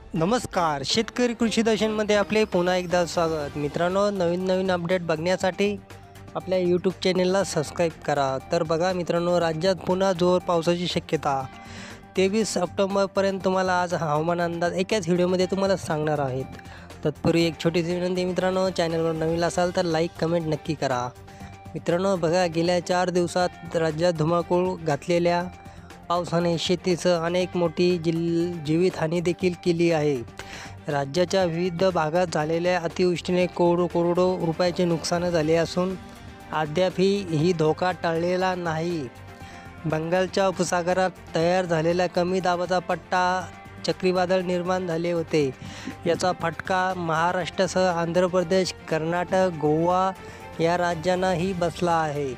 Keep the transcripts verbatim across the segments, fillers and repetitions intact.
नमस्कार, शेतकरी कृषी दर्शनमध्ये आपले पुन्हा एकदा स्वागत. मित्रांनो, नवीन नवीन अपडेट बघण्यासाठी आपल्या यूट्यूब चॅनेलला सबस्क्राईब करा. तर बघा मित्रांनो, राज्यात पुन्हा जोर पावसाची शक्यता. तेवीस ऑक्टोबरपर्यंत तुम्हाला आज हवामान अंदाज एकाच व्हिडिओमध्ये तुम्हाला सांगणार आहेत. तत्पूर्वी एक छोटीशी विनंती मित्रांनो, चॅनलवर नवीन असाल तर लाईक कमेंट नक्की करा. मित्रांनो बघा, गेल्या चार दिवसात राज्यात धुमाकूळ घातलेल्या पावसाने शेतीसह अनेक मोठी जिल जीवितहानी देखील केली आहे. राज्याच्या विविध भागात झालेल्या अतिवृष्टीने करोडो करोडो रुपयाचे नुकसान झाले असून अद्यापही ही धोका टळलेला नाही. बंगालच्या उपसागरात तयार झालेला कमी दाबाचा पट्टा चक्रीवादळ निर्माण झाले होते. याचा फटका महाराष्ट्रासह आंध्र प्रदेश, कर्नाटक, गोवा या राज्यांनाही बसला आहे.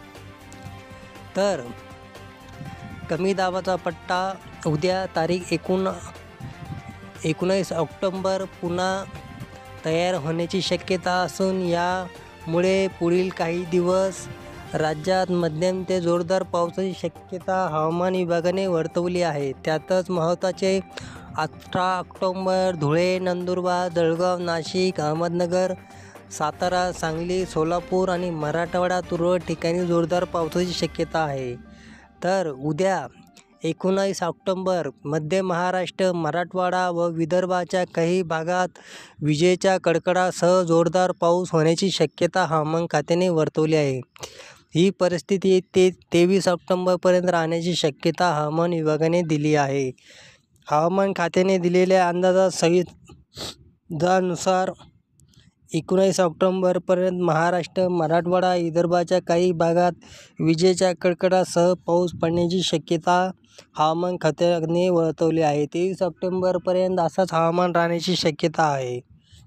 तर कमी दाबाचा पट्टा उद्या तारीख एकूण एकोणीस ऑक्टोबर पुन्हा तयार होण्याची शक्यता असून यामुळे पुढील काही दिवस राज्यात मध्यम ते जोरदार पावसाची शक्यता हवामान विभागाने वर्तवली आहे. त्यातच महत्त्वाचे अठरा ऑक्टोबर धुळे, नंदुरबार, जळगाव, नाशिक, अहमदनगर, सातारा, सांगली, सोलापूर आणि मराठवाडा तुरळक ठिकाणी जोरदार पावसाची शक्यता आहे. तर उद्या एकोणीस ऑक्टोबर मध्य महाराष्ट्र, मराठवाडा व विदर्भाच्या काही भागात विजेच्या कडकडासह जोरदार पाऊस होण्याची शक्यता हवामान खात्याने वर्तवली आहे. ही परिस्थिती ते तेवीस ऑक्टोबरपर्यंत राहण्याची शक्यता हवामान विभागाने दिली आहे. हवामान खात्याने दिलेल्या अंदाजात संवेदनानुसार एकोणीस ऑक्टोबरपर्यंत महाराष्ट्र, मराठवाडा, विदर्भाच्या काही भागात विजेच्या कडकडासह पाऊस पडण्याची शक्यता हवामान खात्याने वर्तवली आहे. तेवीस ऑक्टोबरपर्यंत असाच हवामान राहण्याची शक्यता आहे.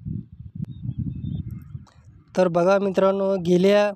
तर बघा मित्रांनो, गेल्या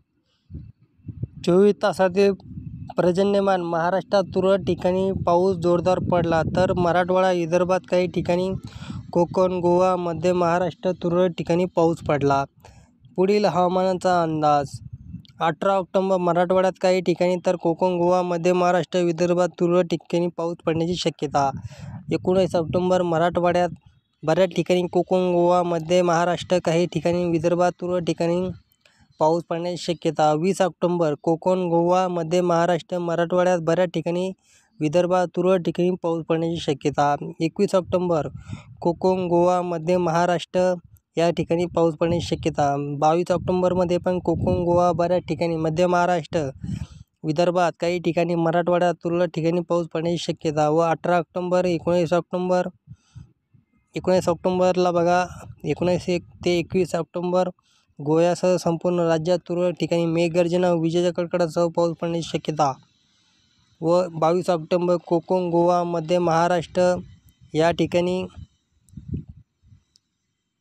चोवीस तासातील पर्जन्यमान महाराष्ट्रात तुरळक ठिकाणी पाऊस जोरदार पडला. तर मराठवाडा, विदर्भात काही ठिकाणी, कोकण, गोवा, मध्य महाराष्ट्र तुरळक ठिकाणी पाऊस पडला. पुढील हवामानाचा अंदाज. अठरा ऑक्टोबर मराठवाड्यात काही ठिकाणी तर कोकण, गोवा, मध्य महाराष्ट्र, विदर्भात तुरळक ठिकाणी पाऊस पडण्याची शक्यता. एकोणीस ऑक्टोबर मराठवाड्यात बऱ्याच ठिकाणी, कोकण, गोवा, मध्य महाराष्ट्र, काही ठिकाणी, विदर्भात तुरळक ठिकाणी पाऊस पडण्याची शक्यता. वीस ऑक्टोबर कोकण, गोवा, मध्य महाराष्ट्र, मराठवाड्यात बऱ्याच ठिकाणी, विदर्भात तुरळक ठिकाणी पाऊस पडण्याची शक्यता. एकवीस ऑक्टोबर कोकण, गोवा, मध्य महाराष्ट्र या ठिकाणी पाऊस पडण्याची शक्यता. बावीस ऑक्टोबरमध्ये पण कोकण, गोवा, बऱ्याच ठिकाणी, मध्य महाराष्ट्र, विदर्भात काही ठिकाणी, मराठवाड्यात तुरळक ठिकाणी पाऊस पडण्याची शक्यता. व अठरा ऑक्टोबर एकोणीस ऑक्टोबर एकोणीस ऑक्टोबरला बघा, एकोणीस एक ते एकवीस ऑक्टोबर गोव्यासह संपूर्ण राज्यात तुरळक ठिकाणी मेघगर्जना व विजेच्या कडकडाटासह पाऊस पडण्याची शक्यता. व बावीस ऑक्टोबर कोकण, गोवा, मध्य महाराष्ट्र या ठिकाणी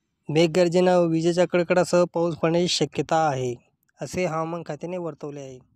मेघगर्जना व विजेच्या कडकडाटासह पाऊस पडण्याची शक्यता आहे, असे हवामान खात्याने वर्तवले आहे.